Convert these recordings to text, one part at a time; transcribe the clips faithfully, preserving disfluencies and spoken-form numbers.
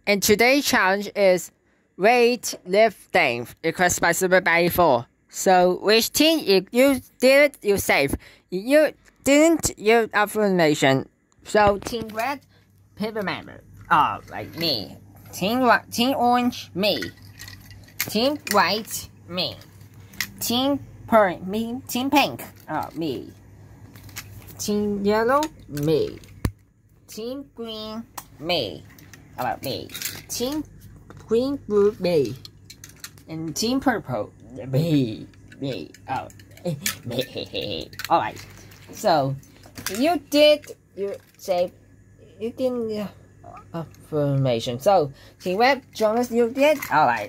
And today's challenge is weight lifting requested by Super Batty four. So which team, if you did it, you save. If you didn't, you affirmation. So Team Red, paper member. Oh, like me. Team Team Orange, me. Team White, me. Team Purple, me. Team Pink, oh, me. Team Yellow, me. Team Green, me. How about me? Team Green, Blue, me. And Team Purple, me. Me. Oh, me. Alright. So, you did, you say, you didn't, uh, affirmation. So, Team Red, Jonas, you did? Alright.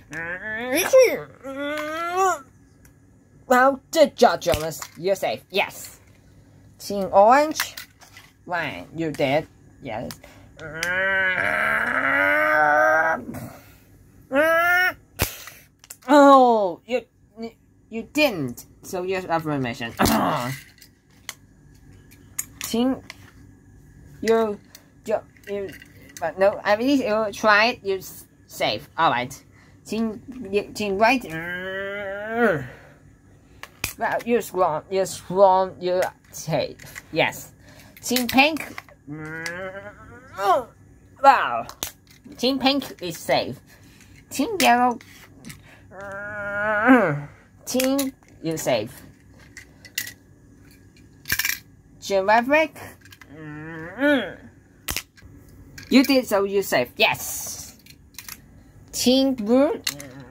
Well, good job, Jonas. You're safe. Yes. Team Orange, Ryan, you did? Yes. Oh, you you didn't. So yes, affirmation. Team, you, you, you, but no, I believe you tried. You safe. All right. Team, team White. Well, you're strong. You're strong. You're safe. Yes. Team Pink. Wow. Team Pink is safe. Team Yellow. Team, you're safe. Geographic. You did, so you're safe. Yes. Team Blue.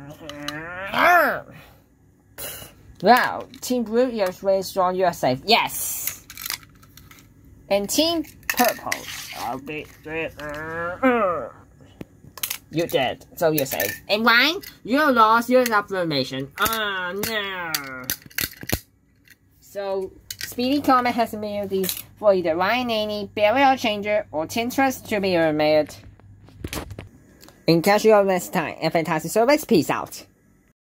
Wow. Team Blue, you're very strong. You're safe. Yes. And Team Purple. I'll be You did, so you're safe. And Ryan, you lost your affirmation. Oh no. So, Speedy Comet has immunity for either Ryan Nanny, Barrier Changer, or Tintress to be remade. And catch you all next time. And fantastic service. Peace out.